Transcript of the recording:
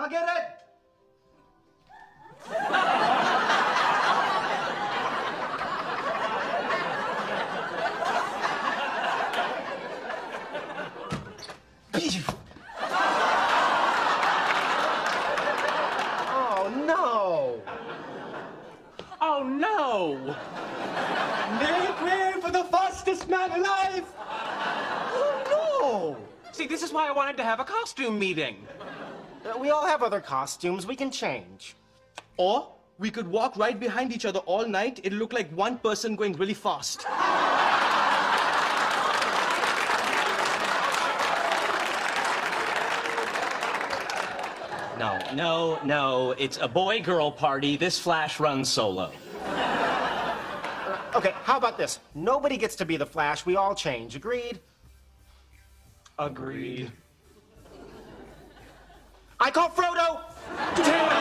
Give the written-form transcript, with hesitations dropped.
I'll get it. Oh, no. Oh, no. Make way for the fastest man alive. Oh, no. See, this is why I wanted to have a costume meeting. We all have other costumes. We can change. Or we could walk right behind each other all night. It'll look like one person going really fast. No. It's a boy-girl party. This Flash runs solo. Okay, how about this? Nobody gets to be the Flash. We all change. Agreed? Agreed. I call Frodo.